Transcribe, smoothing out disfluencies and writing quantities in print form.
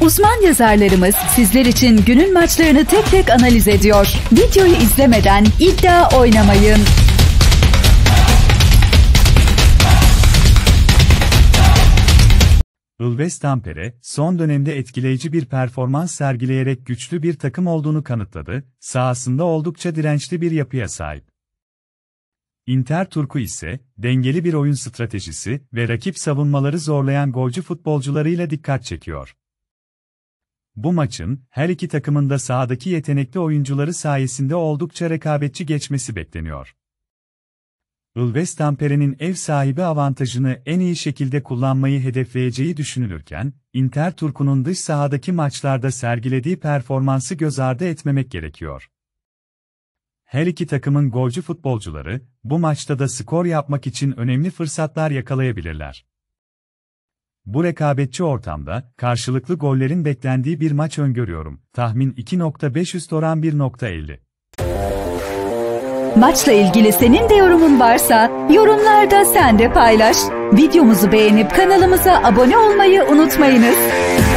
Uzman yazarlarımız sizler için günün maçlarını tek tek analiz ediyor. Videoyu izlemeden iddia oynamayın. Ilves Tampere, son dönemde etkileyici bir performans sergileyerek güçlü bir takım olduğunu kanıtladı, sahasında oldukça dirençli bir yapıya sahip. Inter Turku ise, dengeli bir oyun stratejisi ve rakip savunmaları zorlayan golcü futbolcularıyla dikkat çekiyor. Bu maçın, her iki takımın da sahadaki yetenekli oyuncuları sayesinde oldukça rekabetçi geçmesi bekleniyor. Ilves Tampere'nin ev sahibi avantajını en iyi şekilde kullanmayı hedefleyeceği düşünülürken, Inter Turku'nun dış sahadaki maçlarda sergilediği performansı göz ardı etmemek gerekiyor. Her iki takımın golcü futbolcuları, bu maçta da skor yapmak için önemli fırsatlar yakalayabilirler. Bu rekabetçi ortamda, karşılıklı gollerin beklendiği bir maç öngörüyorum. Tahmin 2.5 üst oran 1.50. Maçla ilgili senin de yorumun varsa, yorumlarda sen de paylaş. Videomuzu beğenip kanalımıza abone olmayı unutmayınız.